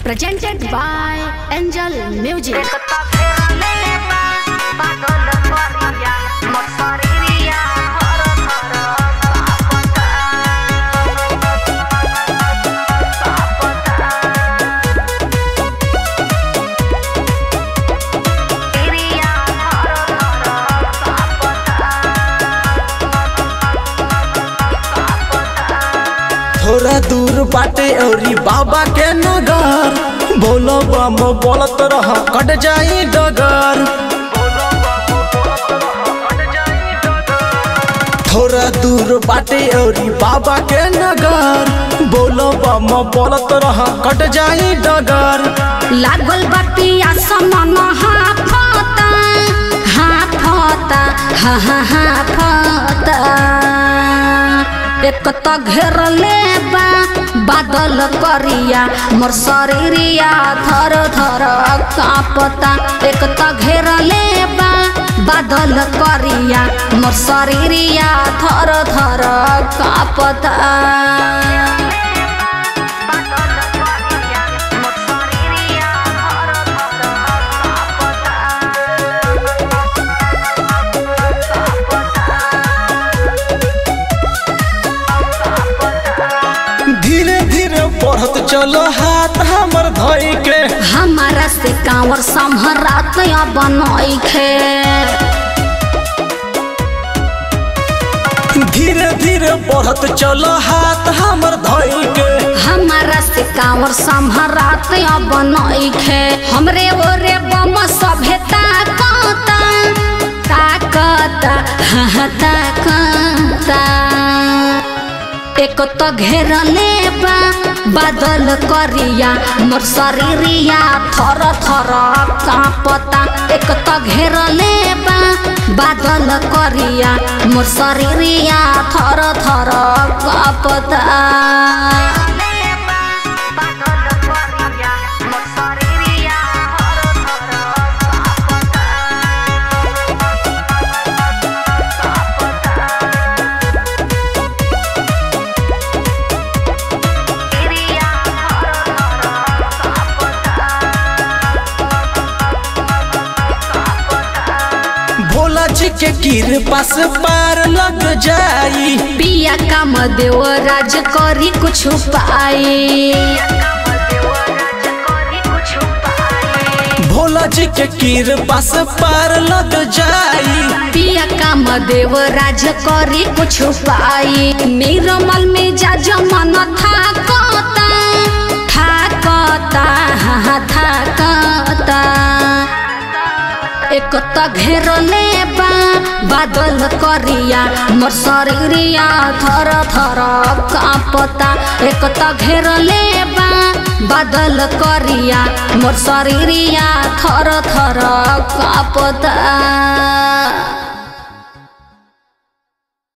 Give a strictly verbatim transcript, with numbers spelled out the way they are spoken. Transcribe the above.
presented by Angel Music. थोड़ा दूर बाटे औरी बाबा के नगर, बोलो बम बोलत रह कट जाई डगर। थोड़ा दूर बाटे औरी बाबा के नगर, बोलो बम बोलत रह कट जाई डगर। लागल बा पियासा मन हाफता हाफता हा हा हाफता, एक त घेरले बा बादल करिया मोर शरीरिया थर थर कांपता। एक त घेरले बा बादल करिया मोर शरीरिया थर थर कांपता। धीरे धीरे बढ़त चलो हाथ हमर धोई के, हमारा से कांवर संभरात बनई खे। धीरे धीरे बढ़त चलो हाथ हमर धोई के, हमारा से कांवर संभरात बनई खे। हमरे ओरे बम सभ्यता कहता ताकता हाँ ताकता। एक तो घेरले बा बादल करिया मोर शरीरिया थर थर कांपता। एक तो घेरले बा बादल करिया मोर शरीरिया थर थर कांपता। भोला जी के कृपा से पार लग जाई, पिया काम देव राज करी कुछ पाई। भोला जी के कृपा से पार लग जाई, पिया काम देव राज करी कुछ पाई। निर्मल में जा जमन थाकता थाकता हाँ थाकता। एक त घेरले बा बादल करिया मोर शरीरिया थर थर कांपता। एक त घेरले बा बादल करिया मोर शरीरिया थर थर कांपता।